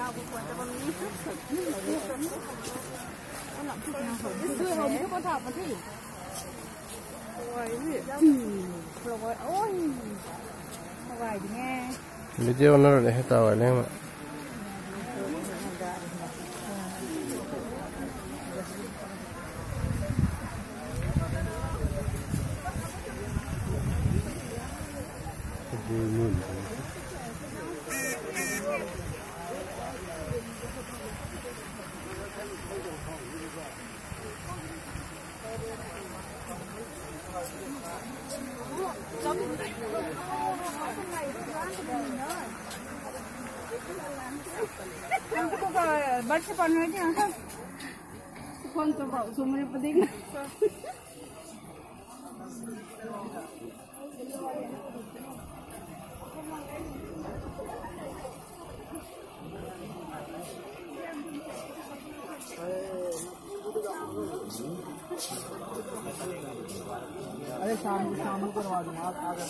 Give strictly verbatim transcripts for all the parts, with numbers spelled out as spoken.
xưa hồng chứ con thọc mà thì rồi ôi vậy nghe video nó rồi hết tàu này mà but से पढ़ने के यहाँ कौन तो सुमरे पर देखना अरे शाम शाम को करवा दूंगा आप आ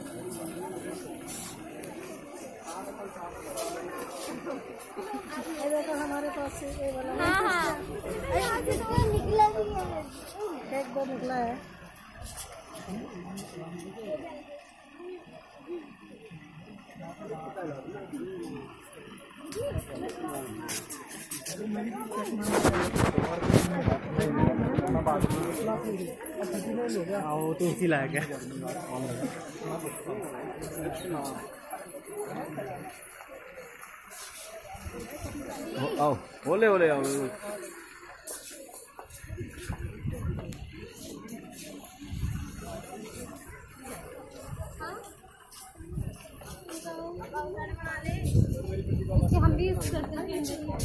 ये तो हमारे पास से ये वाला हाँ हाँ यहाँ से तो निकला भी है एक दो निकला है वो तो उसी लायक है आओ बोले बोले आओ हम भी करते हैं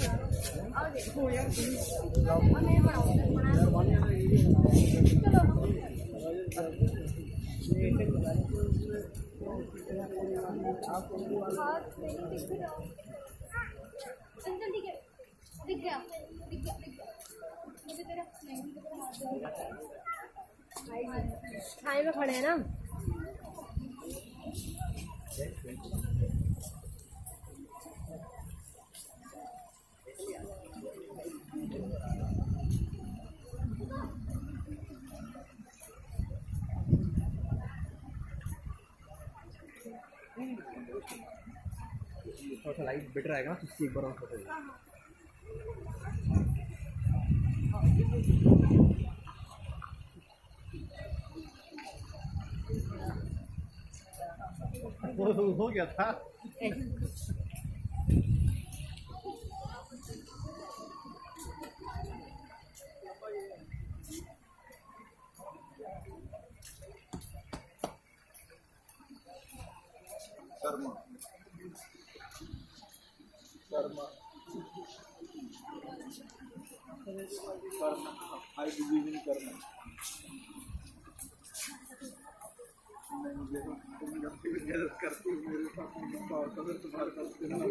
छाई में खड़े हैं ना थोड़ा लाइट बेटर आएगा तो एक बार और फोटो हो गया था शर्मा शर्मा करना आई बिलीव इन करना मैं मुझे तो तुम जब भी गलत करती हो मेरे साथ नहीं और कदर तुम्हारे करते हो